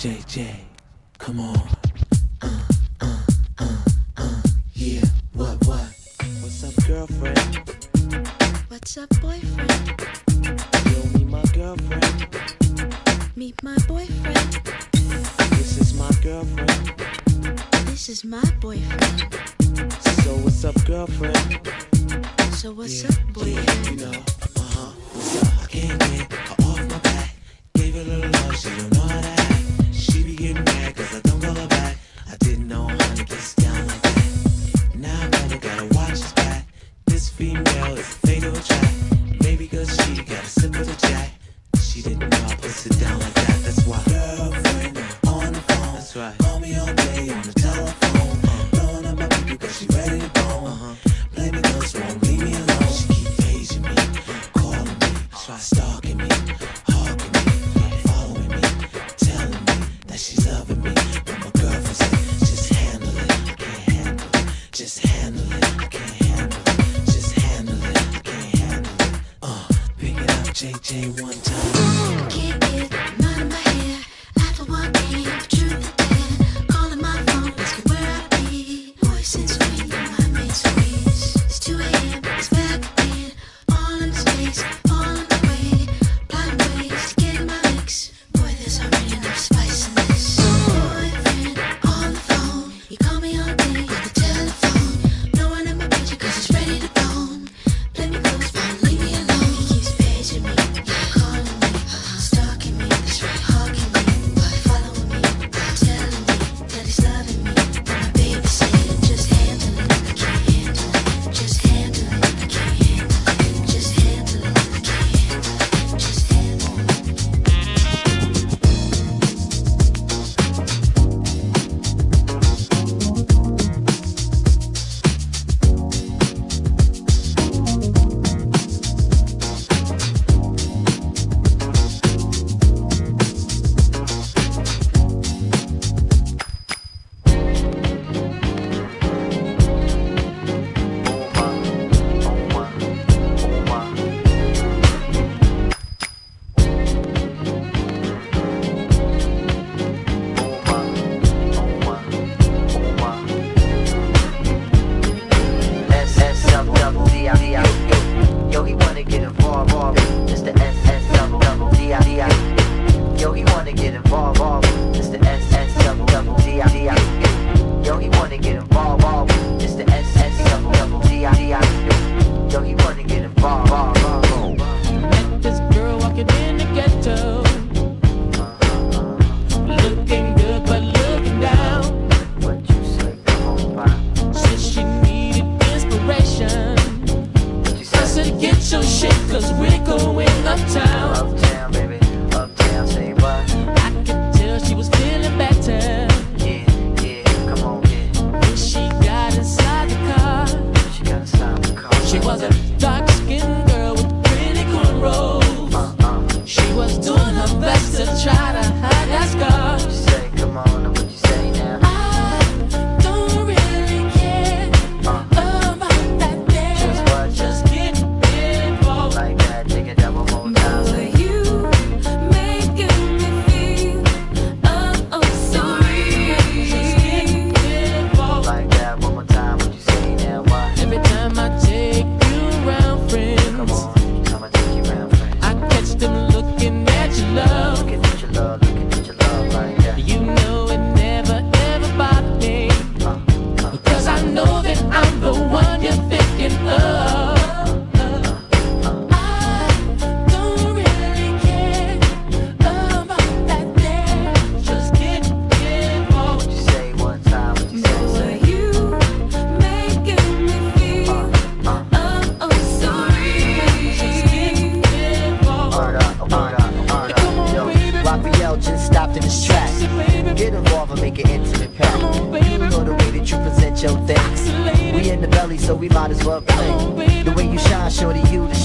JJ, come on. Yeah, what? What's up, girlfriend? What's up, boyfriend? Yo, meet my girlfriend. Meet my boyfriend. This is my girlfriend. This is my boyfriend. So what's up, girlfriend? So what's up, boyfriend? You know, what's up? I can't get her off my back. Gave her a little love, she don't know how to act. She be getting mad cause I don't call her back. I didn't know how to get down like that. Now I better gotta watch his back. This female is a fatal attract. Maybe cause she got a sip of the jack. She didn't know I puts it down like that. That's why girlfriend on the phone. That's right. Call me all day on the telephone. Blowing up my people cause she ready to bone. Blaming those won't leave me alone. She keep paging me, calling me, stalking me, hugging me, following me, telling me that she's loving me. But my girlfriend said, just handle it, I can't handle it. Just handle it, I can't handle it. Just handle it, I can't handle it. Pick it up, JJ, one time. Can't get them out of my head. After one game, the truth is dead. Calling my phone, asking where I be. Voice and sweet, my main squeeze. It's 2 a.m., it's back again. All in space, all on the way. Plotting ways to get in my mix. Boy, there's already enough spice in this. Boyfriend on the phone. You call me all day on the telephone. No one in my picture cause it's ready to bone. Play me close, won't leave me alone. He keeps paging me, calling me, stalking me, hugging me, following me, telling me that he's loving me. But my baby said, just handle it, I can't handle it. Just handle it, I can't handle it. Just handle it, I can't handle it. Just handle it. Yo, he wanna get involved, It's the S-S-double-double-D-I-D-I. Yo, he wanna get involved, It's the S-S-double-double-D-I-D-I. Yo, he wanna get involved, It's the S-S-double-double-D-I-D-I. Yo, he wanna get involved. Met this girl walking in the ghetto, looking good but looking down. What you say, come on, pop. Said she needed inspiration. What you I said get your shit cause we're going uptown. Uptown, baby, uptown, say what? I could tell she was feeling better Yeah, come on, when she got inside the car. She got inside the car. She was a dark-skinned girl with pretty cornrows. She was doing her best to try to hide that scar. What you say, come on, what you say now? I don't really care about that there. Just what? Just get involved. Like that, take it double more times. Boy, you making me feel so real. Just get involved. Like that, one more time, what you say now? What? Every time I take you around, friends, Come on, I'ma take you around, friend. I catch them looking at your love. Looking at your love, like that. You know it never ever bothered me, because I know that I'm the one you're thinking of. I don't really care about that there. Just get involved. What you say one time, what you say? Boy, you making me feel so Just get involved. Word up. Come on, Yo, baby. Raphael just stopped in his tracks. Say, baby, Get involved and make an intimate pact. come on, baby. You know the way that you present your things. Lady. We in the belly, so we might as well Come on, play. baby. The way you shine, shorty, you the